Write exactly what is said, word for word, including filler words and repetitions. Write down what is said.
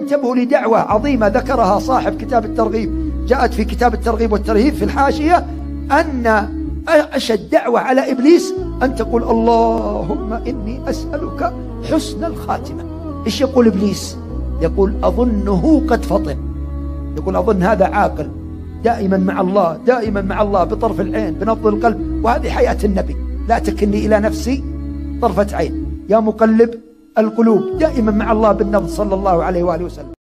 انتبهوا لدعوة عظيمة ذكرها صاحب كتاب الترغيب، جاءت في كتاب الترغيب والترهيب في الحاشية أن أشد دعوة على إبليس أن تقول اللهم إني أسألك حسن الخاتمة. إيش يقول إبليس؟ يقول أظنه قد فطن، يقول أظن هذا عاقل دائما مع الله، دائما مع الله بطرف العين بنبض القلب، وهذه حياة النبي، لا تكلني إلى نفسي طرفة عين، يا مقلب القلوب دائما مع الله بالنبض صلى الله عليه وآله وسلم.